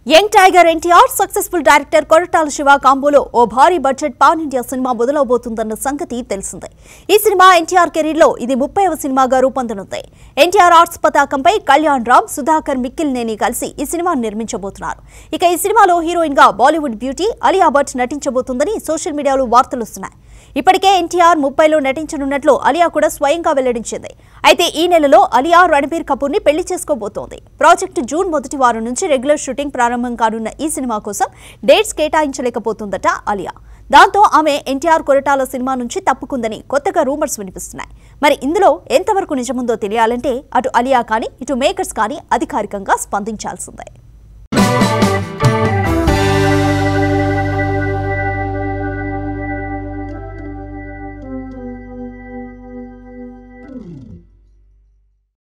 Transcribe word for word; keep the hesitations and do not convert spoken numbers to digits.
Young tiger NTR successful director Koratala Siva కాంబోలో ఓ భారీ బడ్జెట్ పాన్ ఇండియా సినిమా మొదలవబోతుందన్న సంగతి తెలిసిందే. ఈ సినిమా ఎన్టీఆర్ కెరీర్ లో ఇది ముప్పైవ సినిమాగా రూపొందనుంది. ఎన్టీఆర్ ఆర్ట్స్ పతాకంపై కళ్యాణ్ రామ్, సుధాకర్ మిక్కిలినేని కలిసి ఈ సినిమాను నిర్మించబోతున్నారు. ఇక ఈ సినిమాలో హీరోయిన్ గా బాలీవుడ్ బ్యూటీ అలియా భట్ నటించబోతుందని సోషల్ మీడియాలో వార్తలు వస్తున్నాయి. ఇప్పటికే ఎన్టీఆర్ ముప్పైలో నటించనున్నట్లు అలియా కూడా స్వయంగా వెల్లడించింది. అయితే ఈ నెలలో అలియా రణబీర్ కపూర్ ని పెళ్లి చేసుకోబోతోంది. ప్రాజెక్టు జూన్ మొదటి వారం నుంచి రెగ్యులర్ షూటింగ్ ప్రారంభం కానున్న ఈ సినిమా కోసం డేట్స్ కేటాయించలేకపోతుందట అలియా. దాంతో ఆమె ఎన్టీఆర్ కొరటాల సినిమా నుంచి తప్పుకుందని కొత్తగా రూమర్స్ వినిపిస్తున్నాయి. మరి ఇందులో ఎంతవరకు నిజముందో తెలియాలంటే అటు అలియా కానీ ఇటు మేకర్స్ కానీ అధికారికంగా స్పందించాల్సిందే.